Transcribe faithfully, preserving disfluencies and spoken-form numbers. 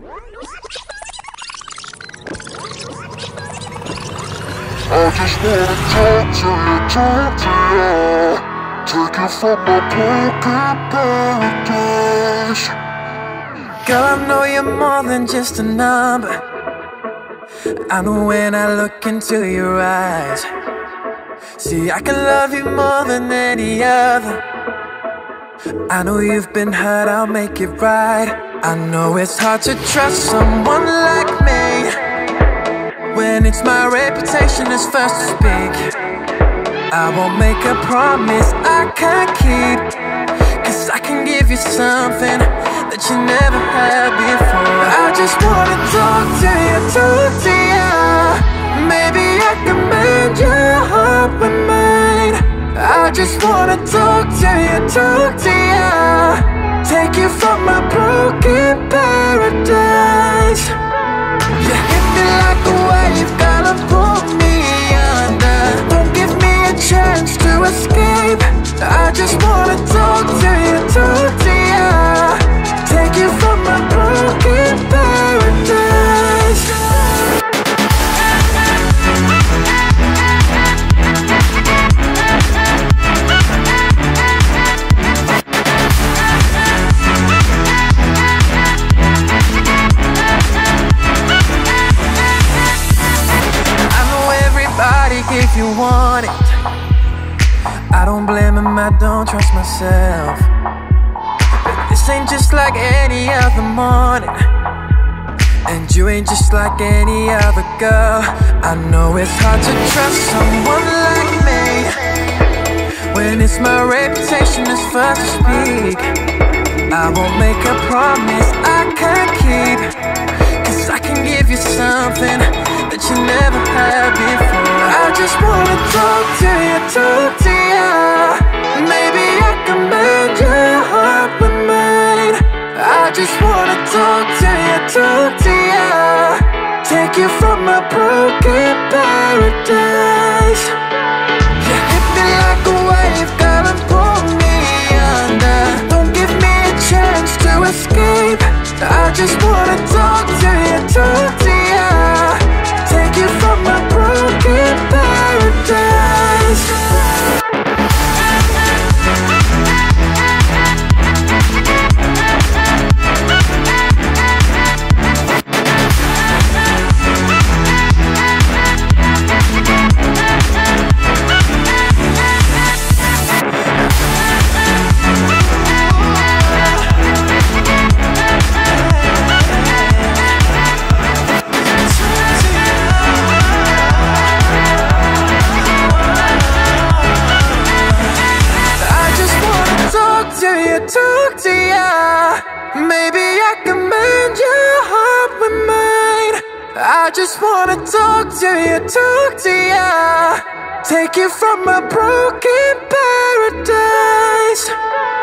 I just wanna talk to you, talk to you. Take you from my broken paradise. Girl, I know you're more than just a number. I know when I look into your eyes. See, I can love you more than any other. I know you've been hurt, I'll make it right. I know it's hard to trust someone like me when it's my reputation that's first to speak. I won't make a promise I can't keep, 'cause I can give you something that you never had before. I just wanna talk to you, talk to you. Maybe I can mend your heart with mine. I just wanna talk to you, talk to you. Take you from my broken paradise. You hit me like a wave, gotta pull me under. Don't give me a chance to escape. I just wanna talk to you, talk to you. Take you from my broken paradise. If you want it, I don't blame him, I don't trust myself. But this ain't just like any other morning, and you ain't just like any other girl. I know it's hard to trust someone like me when it's my reputation that's first to speak. I won't make a promise I can't keep, 'cause I can give you something that you never had before. I just wanna talk to you, talk to you. Maybe I can mend your heart with mine. I just wanna talk to you, talk to you. Take you from my broken paradise. You hit me like a wave, gotta pull me under. Don't give me a chance to escape. I just wanna talk to you, talk to you. Take you from my broken paradise. Talk to ya. Maybe I can mend your heart with mine. I just wanna talk to you, talk to ya. Take you from my broken paradise.